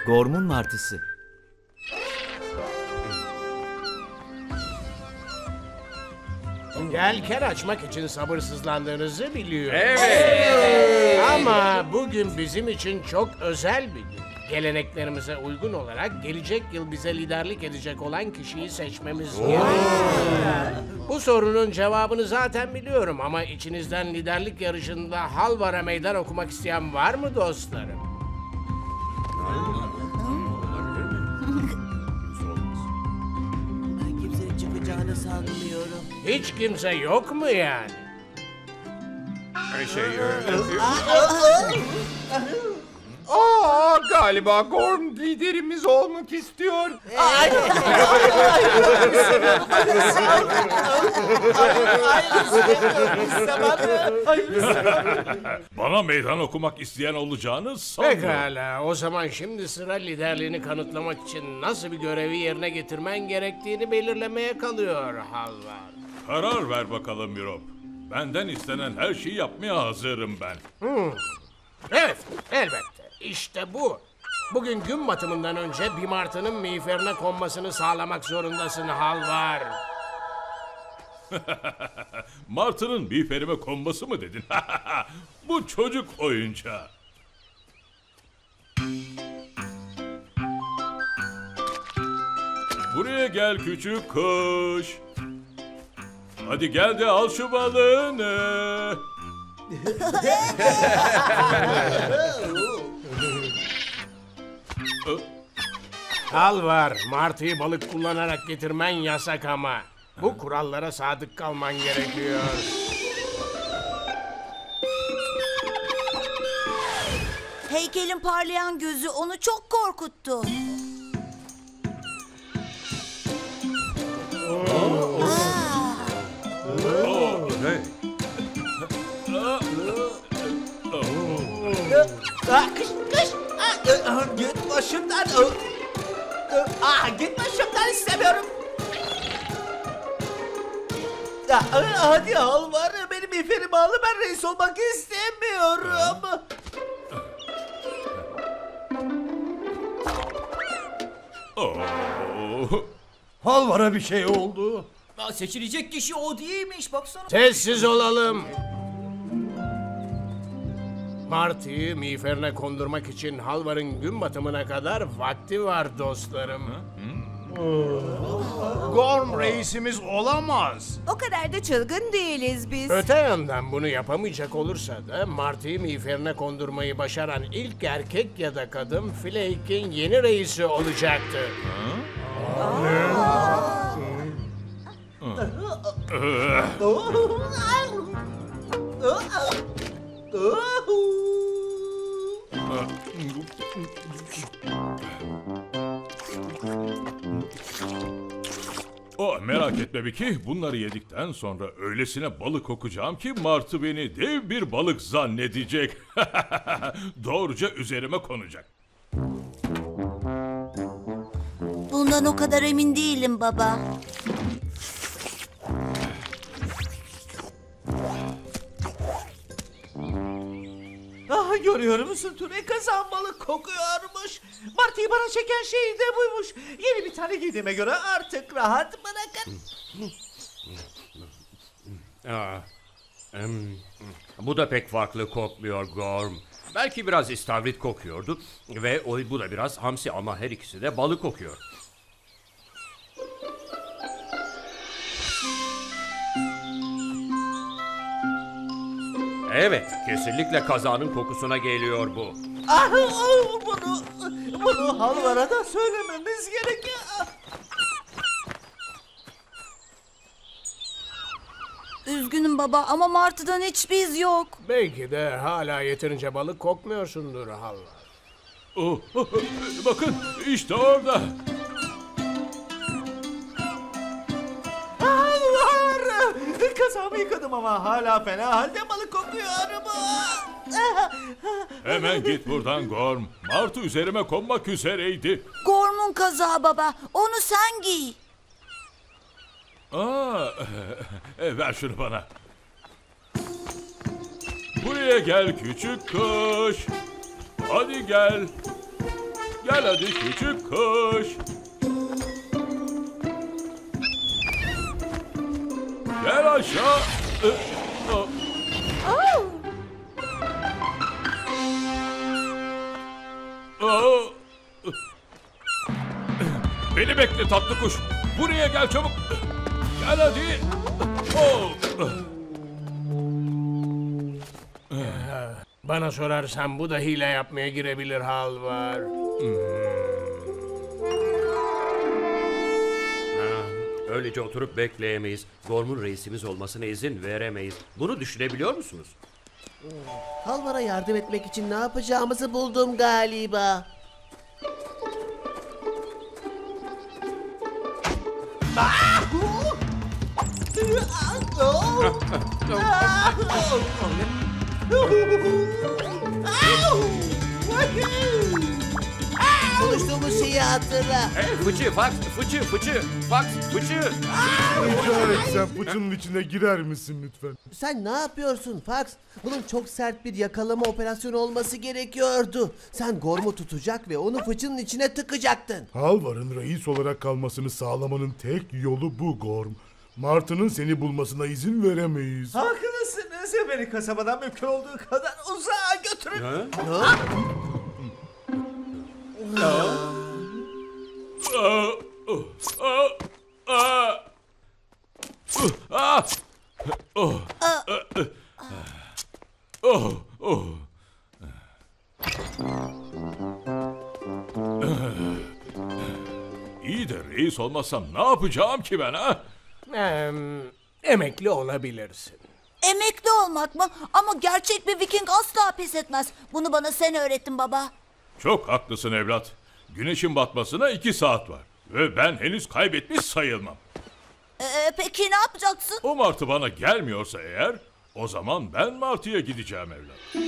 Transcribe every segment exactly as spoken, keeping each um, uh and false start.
Gorm'un martısı. Yelken açmak için sabırsızlandığınızı biliyorum. Evet. Ama bugün bizim için çok özel bir gün. Geleneklerimize uygun olarak gelecek yıl bize liderlik edecek olan kişiyi seçmemiz gerekiyor. Bu sorunun cevabını zaten biliyorum ama içinizden liderlik yarışında Halvar'a meydan okumak isteyen var mı dostlarım? Ben kimsenin çıkacağını sanmıyorum. Hiç kimse yok mu yani? Şey, Aa, galiba Gorm liderimiz olmak istiyor. Bana meydan okumak isteyen olacağını sanmıyorum. Pekala, o zaman şimdi sıra liderliğini kanıtlamak için nasıl bir görevi yerine getirmen gerektiğini belirlemeye kalıyor Halvar. Karar ver bakalım Mirop. Benden istenen her şeyi yapmaya hazırım ben. Evet, elbette. İşte bu. Bugün gün batımından önce bir martının miğferine konmasını sağlamak zorundasın Halvar. Martı'nın miğferime konması mı dedin? Bu çocuk oyuncağı. Buraya gel küçük kuş. Hadi gel de al şu balığını. Halvar, martıyı balık kullanarak getirmen yasak ama. Bu kurallara sadık kalman gerekiyor. Heykelin parlayan gözü onu çok korkuttu. Ah, kış kış. Ah, ah, git başımdan. Ah, ah, git başımdan istemiyorum. Ah, ah, hadi Halvar, benim miğferimi al, ben reis olmak istemiyorum. Oh. Halvar'a bir şey oldu. Aa, seçilecek kişi o değilmiş, baksana. Sessiz olalım. Martıyı miğferine kondurmak için Halvar'ın gün batımına kadar vakti var dostlarım. Gorm reisimiz olamaz. O kadar da çılgın değiliz biz. Öte yandan bunu yapamayacak olursa da Martı'yı miğferine kondurmayı başaran ilk erkek ya da kadın Flake'in yeni reisi olacaktır. Oh, merak etme Vicky, bunları yedikten sonra öylesine balık kokacağım ki Martı beni dev bir balık zannedecek. Doğruca üzerime konacak. Bundan o kadar emin değilim baba. Ah, görüyor musun Tune, kazan balık kokuyormuş. Martıyı bana çeken şey de buymuş. Yeni bir tane giydiğime göre artık rahat bırakın. Aa, em, bu da pek farklı kokmuyor Gorm. Belki biraz istavrit kokuyordu ve o, bu da biraz hamsi ama her ikisi de balık kokuyor. Evet, kesinlikle kazanın kokusuna geliyor bu. Ah, ah, bunu, bunu Halvar'a da söylememiz gerekiyor. Üzgünüm baba ama martıdan hiç biz yok. Belki de hala yeterince balık kokmuyorsundur Halvar. Oh, oh, bakın, işte orada. Halvar! Kazamı yıkadım ama hala fena halde balık kokuyorum. Hemen git buradan Gorm. Martı üzerime konmak üzereydi. Gorm'un kazağı baba. Onu sen giy. Aa, e, ver şunu bana. Buraya gel küçük kuş. Hadi gel. Gel hadi küçük kuş. Gel aşağı. Beni bekle tatlı kuş. Buraya gel çabuk. Gel hadi. Oh. Bana sorarsan bu da hile yapmaya girebilir hal var. Öylece oturup bekleyemeyiz. Gorm'un reisimiz olmasına izin veremeyiz. Bunu düşünebiliyor musunuz? Halvar'a yardım etmek için ne yapacağımızı buldum galiba. Konuştuğumuz şeyi hatırla. Hey fıçı, fax, fıçı, fıçı, fax, fıçı. Rica etsem fıçının içine girer misin lütfen? Sen ne yapıyorsun Fax? Bunun çok sert bir yakalama operasyonu olması gerekiyordu. Sen Gorm'u tutacak ve onu fıçının içine tıkacaktın. Halvar'ın reis olarak kalmasını sağlamanın tek yolu bu Gorm. Martı'nın seni bulmasına izin veremeyiz. Haklısınız ya, beni kasabadan mümkün olduğu kadar uzağa götürün. Ha? İyi de reis olmazsam ne yapacağım ki ben ha? Ee, emekli olabilirsin. Emekli olmak mı? Ama gerçek bir Viking asla pes etmez. Bunu bana sen öğrettin baba. Çok haklısın evlat. Güneşin batmasına iki saat var. Ve ben henüz kaybetmiş sayılmam. Ee, peki ne yapacaksın? O martı bana gelmiyorsa eğer, o zaman ben martıya gideceğim evlat.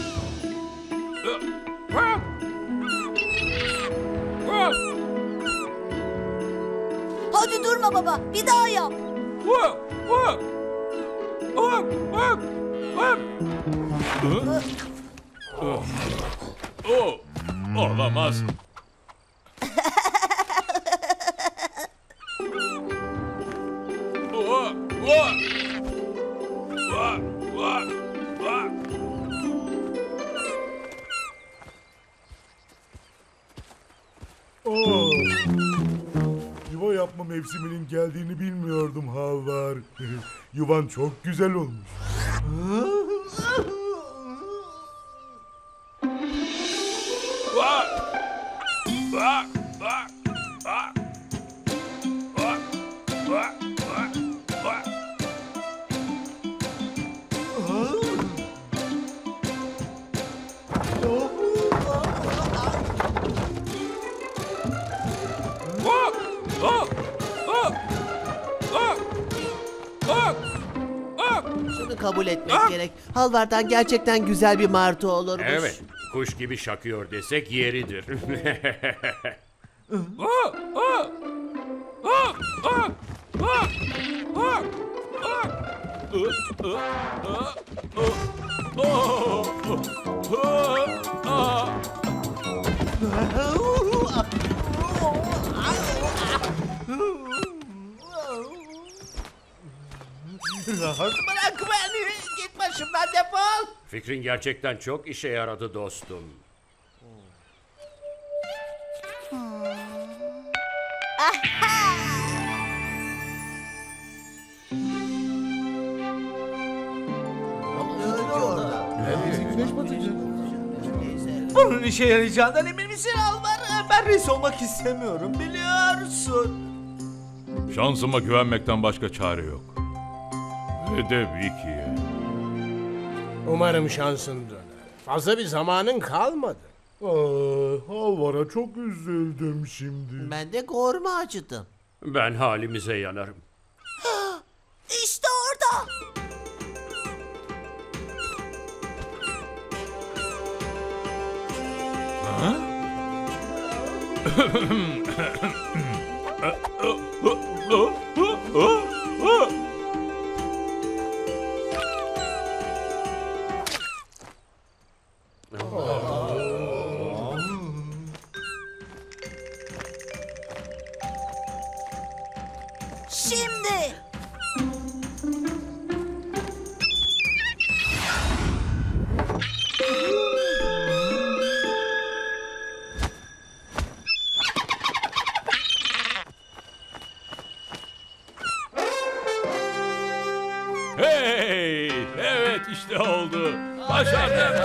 Hadi durma baba, bir daha yap. Oh, olamaz. Aa, yuva yapma mevsiminin geldiğini bilmiyordum Halvar. Yuvan çok güzel olmuş. Şunu kabul etmek gerek. Halvar'dan gerçekten güzel bir martı olurmuş. Evet, kuş gibi şakıyor desek yeridir. Rahat bırak beni. Git başımdan, defol. Fikrin gerçekten çok işe yaradı dostum. Bunun işe yarayacağından emin misin Alvar? Ben reis olmak istemiyorum, biliyorsun. Şansıma güvenmekten başka çare yok. Ve de Vicky'ye. Umarım şansın döner. Fazla bir zamanın kalmadı. Aa, Halvar'a çok üzüldüm şimdi. Ben de Gorm'u acıdım. Ben halimize yanarım. İşte orada. Hey! Evet işte oldu. Başardım.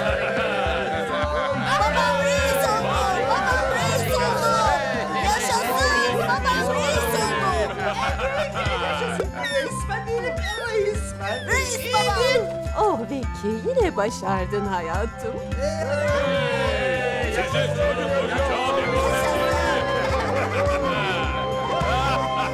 Babam reis oldu. Babam reis oldu. Yaşasın. Babam reis oldu. Resmen değilim, resmen. Reis babam. Oh Vicky, yine başardın hayatım. Sizi çocuk olacağım.